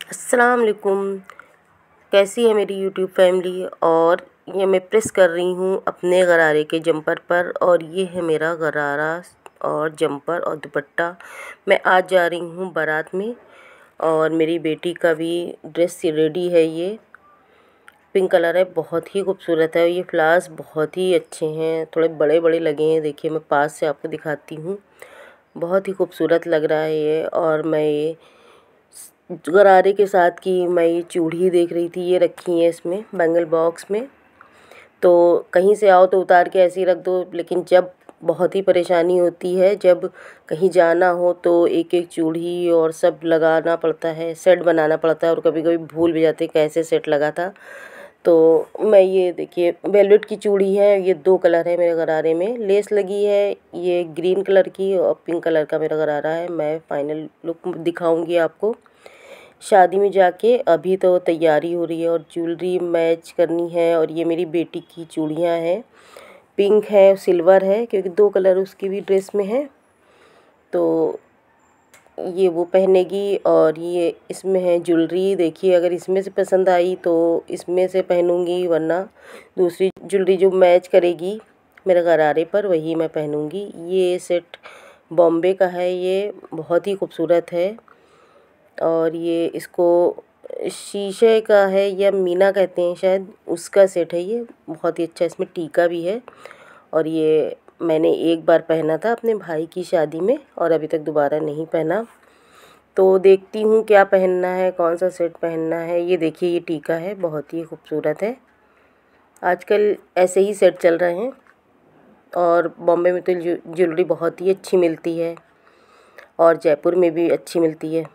अस्सलाम वालेकुम। कैसी है मेरी यूट्यूब फैमिली। और ये मैं प्रेस कर रही हूँ अपने गरारे के जंपर पर, और ये है मेरा गरारा और जंपर और दुपट्टा। मैं आज जा रही हूँ बारात में, और मेरी बेटी का भी ड्रेस रेडी है। ये पिंक कलर है, बहुत ही खूबसूरत है। ये फ्लावर्स बहुत ही अच्छे हैं, थोड़े बड़े बड़े लगे हैं। देखिए मैं पास से आपको दिखाती हूँ, बहुत ही खूबसूरत लग रहा है ये। और मैं ये गरारे के साथ की मैं ये चूड़ी देख रही थी, ये रखी है इसमें बैंगल बॉक्स में। तो कहीं से आओ तो उतार के ऐसे ही रख दो, लेकिन जब बहुत ही परेशानी होती है, जब कहीं जाना हो तो एक एक चूड़ी और सब लगाना पड़ता है, सेट बनाना पड़ता है, और कभी कभी भूल भी जाते हैं कैसे सेट लगा था। तो मैं ये देखिए वेलवेट की चूड़ी है, ये 2 कलर है मेरे गरारे में। लेस लगी है ये ग्रीन कलर की और पिंक कलर का मेरा गरारा है। मैं फाइनल लुक दिखाऊंगी आपको शादी में जाके। अभी तो तैयारी हो रही है और ज्वेलरी मैच करनी है। और ये मेरी बेटी की चूड़ियाँ हैं, पिंक है सिल्वर है, क्योंकि 2 कलर उसकी भी ड्रेस में है। तो ये वो पहनेगी। और ये इसमें है ज्वेलरी, देखिए अगर इसमें से पसंद आई तो इसमें से पहनूंगी, वरना दूसरी ज्वेलरी जो मैच करेगी मेरे गरारे पर वही मैं पहनूंगी। ये सेट बॉम्बे का है, ये बहुत ही खूबसूरत है। और ये इसको शीशे का है या मीना कहते हैं शायद, उसका सेट है ये, बहुत ही अच्छा। इसमें टीका भी है। और ये मैंने एक बार पहना था अपने भाई की शादी में, और अभी तक दोबारा नहीं पहना। तो देखती हूँ क्या पहनना है, कौन सा सेट पहनना है। ये देखिए ये टीका है, बहुत ही खूबसूरत है। आजकल ऐसे ही सेट चल रहे हैं, और बॉम्बे में तो ज्वेलरी बहुत ही अच्छी मिलती है, और जयपुर में भी अच्छी मिलती है।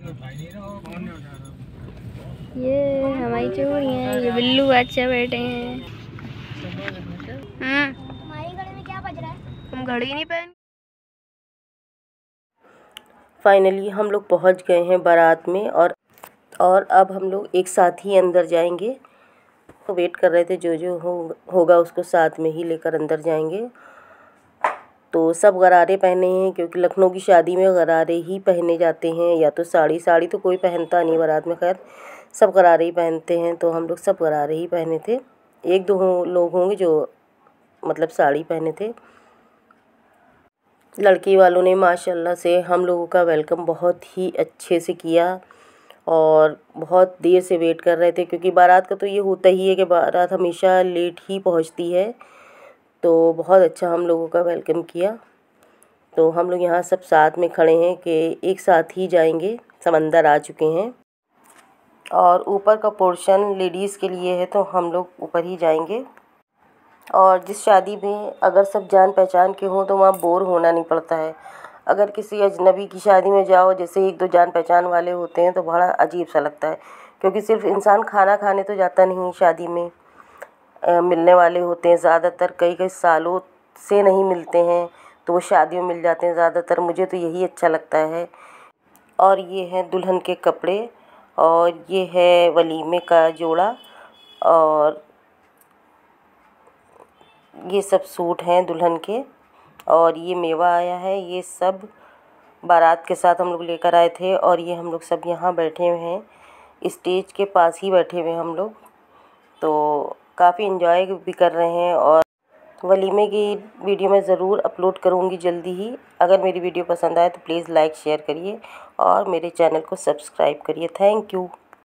ये हमारी चोरी है, ये बिल्लू बच्चे बैठे हैं। हमारी घड़ी में क्या बज रहा है? हम घड़ी नहीं पहन। फाइनली हम लोग पहुंच गए हैं बारात में, और अब हम लोग एक साथ ही अंदर जाएंगे। तो वेट कर रहे थे, जो होगा उसको साथ में ही लेकर अंदर जाएंगे। तो सब गरारे पहने हैं, क्योंकि लखनऊ की शादी में गरारे ही पहने जाते हैं, या तो साड़ी। साड़ी तो कोई पहनता नहीं बारात में, खैर सब गरारे ही पहनते हैं। तो हम लोग सब गरारे ही पहने थे। 1-2 लोग होंगे जो मतलब साड़ी पहने थे। लड़की वालों ने माशाल्लाह से हम लोगों का वेलकम बहुत ही अच्छे से किया, और बहुत देर से वेट कर रहे थे, क्योंकि बारात का तो ये होता ही है कि बारात हमेशा लेट ही पहुंचती है। तो बहुत अच्छा हम लोगों का वेलकम किया। तो हम लोग यहाँ सब साथ में खड़े हैं कि एक साथ ही जाएंगे, सब अंदर आ चुके हैं। और ऊपर का पोर्शन लेडीज़ के लिए है, तो हम लोग ऊपर ही जाएंगे। और जिस शादी में अगर सब जान पहचान के हों तो वहाँ बोर होना नहीं पड़ता है। अगर किसी अजनबी की शादी में जाओ, जैसे 1-2 जान पहचान वाले होते हैं, तो बड़ा अजीब सा लगता है, क्योंकि सिर्फ इंसान खाना खाने तो जाता नहीं शादी में। मिलने वाले होते हैं ज़्यादातर, कई कई सालों से नहीं मिलते हैं, तो वो शादियों में मिल जाते हैं ज़्यादातर। मुझे तो यही अच्छा लगता है। और ये हैं दुल्हन के कपड़े, और ये है वलीमे का जोड़ा, और ये सब सूट हैं दुल्हन के। और ये मेवा आया है, ये सब बारात के साथ हम लोग लेकर आए थे। और ये हम लोग सब यहाँ बैठे हुए हैं, स्टेज के पास ही बैठे हुए हैं हम लोग। तो काफ़ी इन्जॉय भी कर रहे हैं। और वलीमे की वीडियो मैं ज़रूर अपलोड करूँगी जल्दी ही। अगर मेरी वीडियो पसंद आए तो प्लीज़ लाइक शेयर करिए, और मेरे चैनल को सब्सक्राइब करिए। Thank you.